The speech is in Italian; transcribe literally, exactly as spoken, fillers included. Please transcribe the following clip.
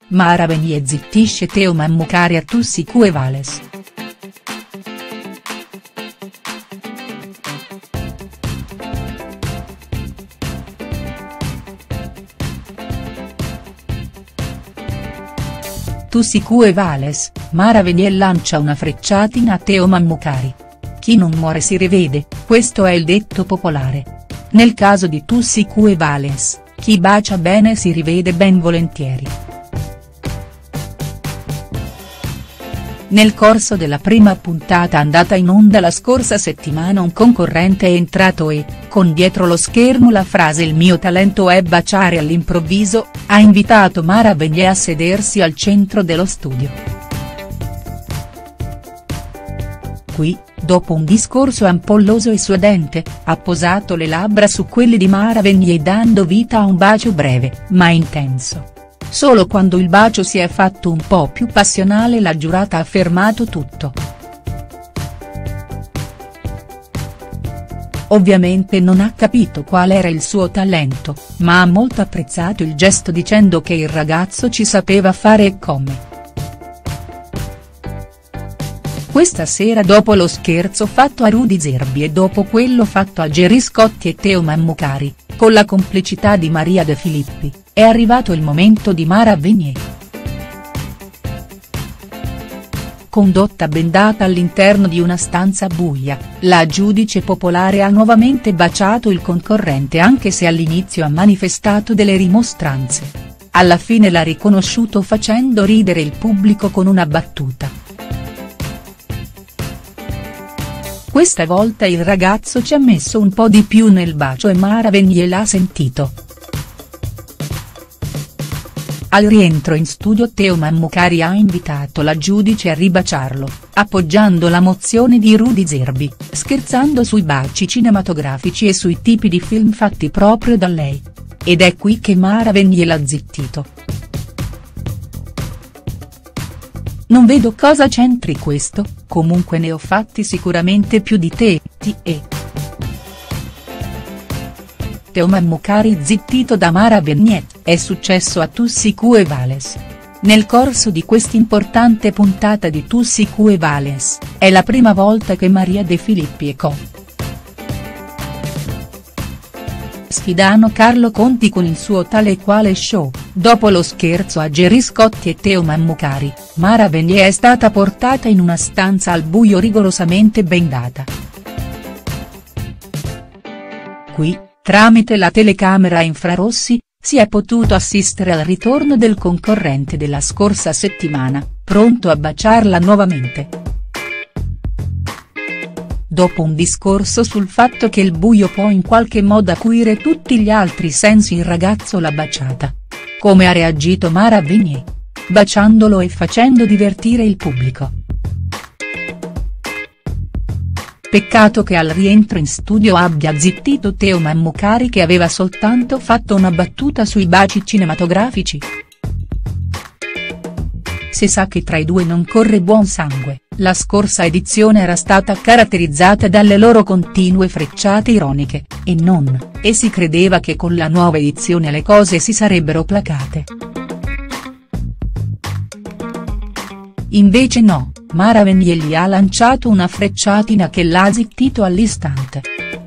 Mara Venier zittisce Teo Mammucari a Tussi Cuevales. Tussi Cuevales, Mara Venier lancia una frecciatina a Teo Mammucari. Chi non muore si rivede, questo è il detto popolare. Nel caso di Tussi Cuevales, chi bacia bene si rivede ben volentieri. Nel corso della prima puntata andata in onda la scorsa settimana un concorrente è entrato e, con dietro lo schermo la frase "il mio talento è baciare" all'improvviso, ha invitato Mara Venier a sedersi al centro dello studio. Qui, dopo un discorso ampolloso e suadente, ha posato le labbra su quelle di Mara Venier dando vita a un bacio breve, ma intenso. Solo quando il bacio si è fatto un po' più passionale la giurata ha fermato tutto. Ovviamente non ha capito qual era il suo talento, ma ha molto apprezzato il gesto dicendo che il ragazzo ci sapeva fare e come. Questa sera, dopo lo scherzo fatto a Rudy Zerbi e dopo quello fatto a Gerry Scotti e Teo Mammucari, con la complicità di Maria De Filippi, è arrivato il momento di Mara Venier. Condotta bendata all'interno di una stanza buia, la giudice popolare ha nuovamente baciato il concorrente anche se all'inizio ha manifestato delle rimostranze. Alla fine l'ha riconosciuto facendo ridere il pubblico con una battuta. Questa volta il ragazzo ci ha messo un po' di più nel bacio e Mara Venier l'ha sentito. Al rientro in studio Teo Mammucari ha invitato la giudice a ribaciarlo, appoggiando la mozione di Rudy Zerbi, scherzando sui baci cinematografici e sui tipi di film fatti proprio da lei. Ed è qui che Mara Venier l'ha zittito. Non vedo cosa c'entri questo, comunque ne ho fatti sicuramente più di te, ti e. Teo Mammucari zittito da Mara Venier, è successo a Tussi Cuevales. Nel corso di quest'importante puntata di Tussi Cuevales, è la prima volta che Maria De Filippi e co. sfidano Carlo Conti con il suo Tale e Quale Show. Dopo lo scherzo a Gerry Scotti e Teo Mammucari, Mara Venier è stata portata in una stanza al buio rigorosamente bendata. Qui, tramite la telecamera a infrarossi, si è potuto assistere al ritorno del concorrente della scorsa settimana, pronto a baciarla nuovamente. Dopo un discorso sul fatto che il buio può in qualche modo acuire tutti gli altri sensi, il ragazzo l'ha baciata. Come ha reagito Mara Venier? Baciandolo e facendo divertire il pubblico. Peccato che al rientro in studio abbia zittito Teo Mammucari, che aveva soltanto fatto una battuta sui baci cinematografici. Si sa che tra i due non corre buon sangue, la scorsa edizione era stata caratterizzata dalle loro continue frecciate ironiche, e non, e si credeva che con la nuova edizione le cose si sarebbero placate. Invece no, Mara Venier gli ha lanciato una frecciatina che l'ha zittito all'istante.